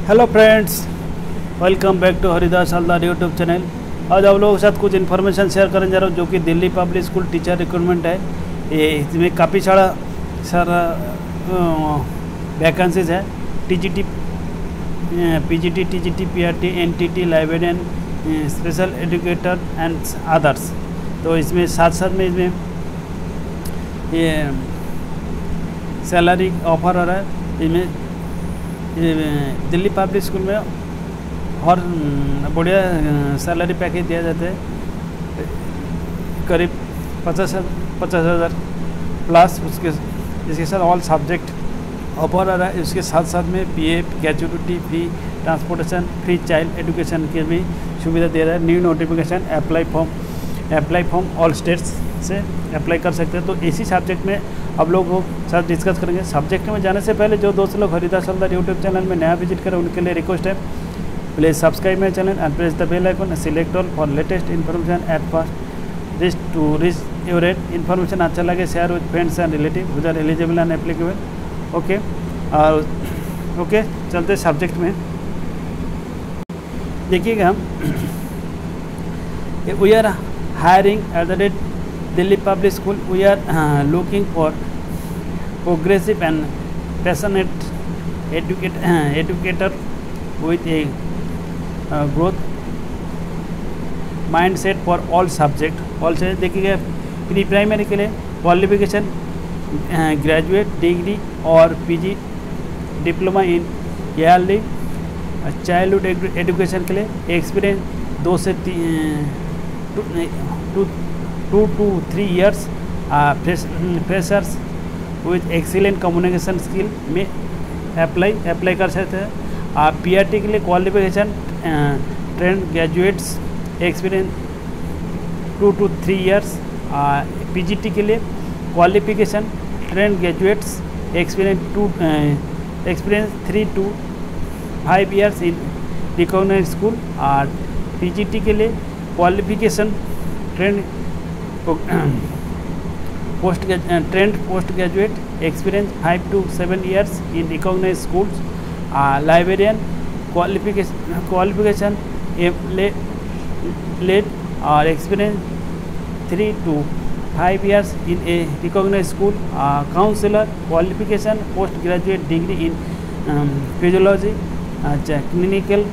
Hello friends, welcome back to Haridas Haldar YouTube channel. आज आप लोगों के साथ कुछ इन्फॉर्मेशन शेयर करने जा रहा हूँ जो कि Delhi public school teacher recruitment है। ये इसमें काफ़ी सारा वैकेंसीज है। TGT, PGT, TGT, PRT, NTT, librarian, special educator and others. तो इसमें साथ साथ में इसमें ये सैलरी ऑफर हो रहा है। इसमें दिल्ली पब्लिक स्कूल में और बढ़िया सैलरी पैकेज दिया जाता है, करीब 50,000 प्लस। इसके साथ ऑल सब्जेक्ट ऑफर आ रहा है। इसके साथ साथ में PF, gratuity, free transportation, free child education की भी सुविधा दे रहा है। New notification apply form all states से अप्लाई कर सकते हैं। तो इसी सब्जेक्ट में आप लोगों को साथ डिस्कस करेंगे। सब्जेक्ट में जाने से पहले जो दोस्त लोग हरिदास हलदार यूट्यूब चैनल में नया विजिट करें उनके लिए रिक्वेस्ट है, please subscribe my channel and press the bell icon, select all for latest information at first reach to reach your information अच्छा लगे share with friends and relative whose are eligible and applicable. Okay, और okay चलते subject में। देखिएगा, we are hiring at the rate Delhi Public School. We are looking for progressive and passionate educator with a growth mindset for all subject. Also देखिएगा, pre primary के लिए qualification graduate degree और PG diploma in early. Childhood education के लिए experience 2 से 2 to 3 years। Freshers with excellent communication skill में apply कर सकते हैं। पीआरटी के लिए qualification trained graduates experience 2 to 3 years। PGT के लिए qualification trained graduates experience 3 to 5 years in recognised school. और पीजीटी के लिए qualification trained post graduate experience 5 to 7 years in recognized schools। Librarian qualification let और experience 3 to 5 years in a recognized school। Counsellor qualification post graduate degree in physiology, clinical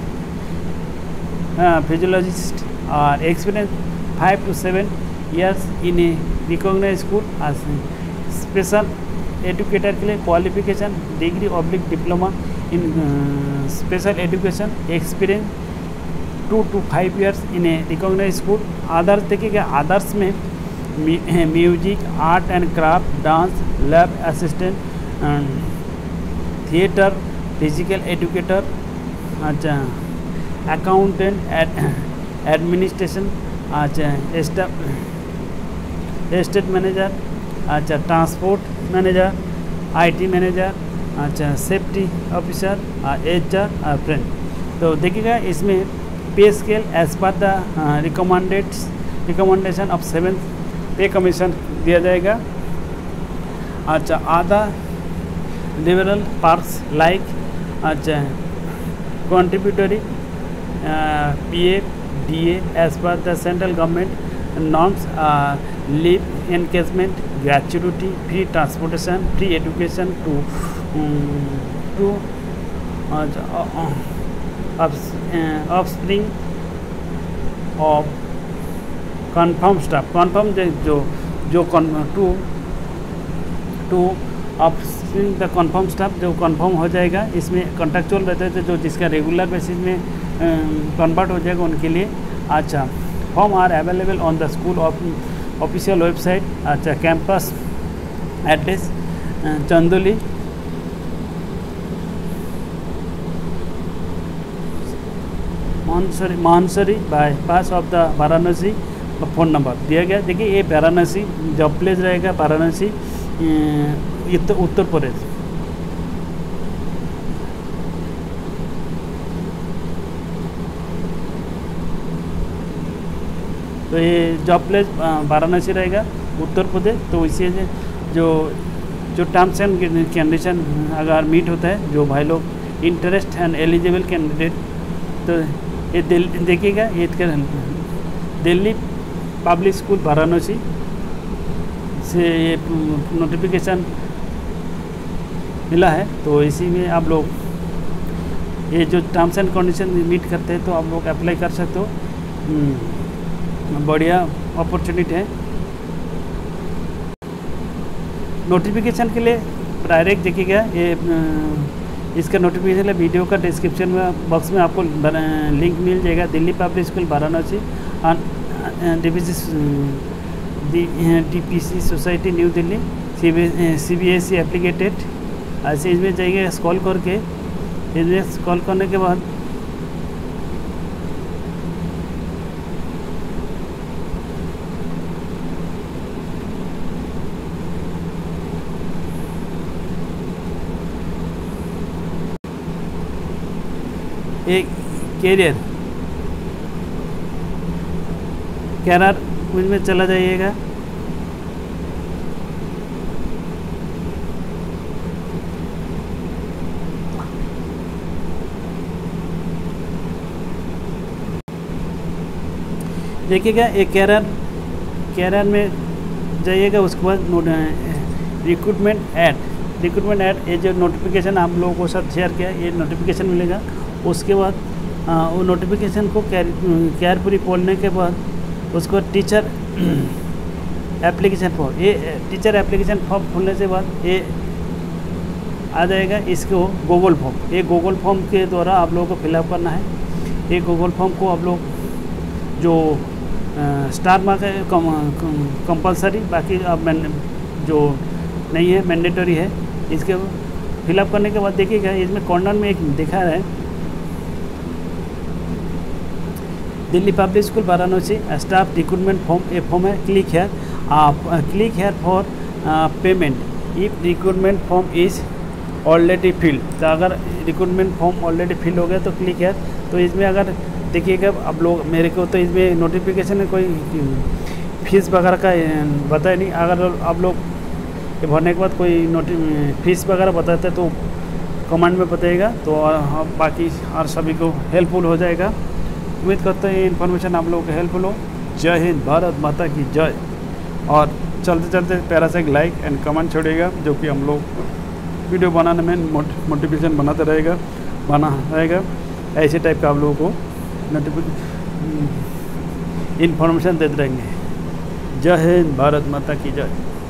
physiologist और experience 5 to 7 years in a recognized school। Special educator के लिए qualification degree oblique diploma in special education experience 2 to 5 years in a recognised school. Others देखिएगा, others में music, art and craft, dance, lab assistant, theatre, physical educator, अच्छा accountant, administration, अच्छा estate manager, अच्छा transport manager, IT manager, अच्छा safety officer, HR और friend. तो देखिएगा, इसमें pay scale as per the recommendation of 7th pay commission दिया जाएगा। अच्छा आधा लिबरल पार्क्स लाइक, अच्छा contributory PF DA as per the central government norms, leave encashment, gratuity, free transportation, free education to offspring of confirmed staff। confirm जो to offspring the confirmed staff जो confirm हो जाएगा। इसमें contractual रहते थे जो जिसका रेगुलर बेसिस में कन्वर्ट हो जाएगा उनके लिए। अच्छा, form are available on the school official website. अच्छा, campus address Chandauli, Mansari bypass of the Varanasi. Phone number दिया गया। देखिए, ये वाराणसी जॉब प्लेस रहेगा, वाराणसी उत्तर प्रदेश। तो ये जॉब प्लेस वाराणसी रहेगा, उत्तर प्रदेश। तो इसे जो टर्म्स एंड कंडीशन अगर मीट होता है, जो भाई लोग इंटरेस्ट एंड एलिजिबल कैंडिडेट। तो ये देखिएगा, ये दिल्ली पब्लिक स्कूल वाराणसी से ये नोटिफिकेशन मिला है। तो इसी में आप लोग ये जो टर्म्स एंड कंडीशन मीट करते हैं तो आप लोग अप्लाई कर सकते हो। बढ़िया अपॉर्चुनिटी है। नोटिफिकेशन के लिए डायरेक्ट देखिएगा, ये इसका नोटिफिकेशन है वीडियो का डिस्क्रिप्शन में बॉक्स में आपको लिंक मिल जाएगा। Delhi public school Varanasi DPC society new Delhi CBSE एप्लीकेटेड। ऐसे इसमें जाइए, स्क्रॉल करके इसमें स्क्रॉल करने के बाद एक कैरियर में चला जाइएगा। देखिएगा, एक कैरियर में जाइएगा। उसके बाद रिक्रूटमेंट ऐड, ये जो नोटिफिकेशन आप लोगों को साथ शेयर किया, ये नोटिफिकेशन मिलेगा। उसके बाद वो नोटिफिकेशन को केयरफुली पढ़ने के बाद उसके बाद टीचर एप्लीकेशन फॉर्म, ये टीचर एप्लीकेशन फॉर्म खोलने के बाद ये आ जाएगा इसको गूगल फॉर्म। ये गूगल फॉर्म के द्वारा आप लोगों को फिलअप करना है। ये गूगल फॉर्म को आप लोग जो स्टार मार्क है कंपलसरी, बाकी अब जो नहीं है मैंडेटरी है। इसके फिलअप करने के बाद देखिएगा, इसमें कॉर्नर में एक दिखा रहा है Delhi public school Varanasi staff recruitment form. A form है, click here for payment if recruitment form is already filled. तो अगर रिक्रूटमेंट फॉर्म ऑलरेडी फिल हो गया तो क्लिक हेयर। तो इसमें अगर देखिएगा आप लोग, मेरे को तो इसमें नोटिफिकेशन में कोई फीस वगैरह का बताया नहीं। अगर आप लोग ये भरने के बाद कोई फीस वगैरह बताते तो कमेंट में बताइएगा, तो बाकी और सभी को हेल्पफुल हो जाएगा। उम्मीद करते हैं ये इन्फॉर्मेशन आप लोगों को हेल्पफुल हो। जय हिंद, भारत माता की जय। और चलते चलते प्यारा सा एक लाइक एंड कमेंट छोड़िएगा, जो कि हम लोग वीडियो बनाने में मोटिवेशन बनाते रहेगा। ऐसे टाइप का आप लोगों को इन्फॉर्मेशन देते रहेंगे। जय हिंद, भारत माता की जय।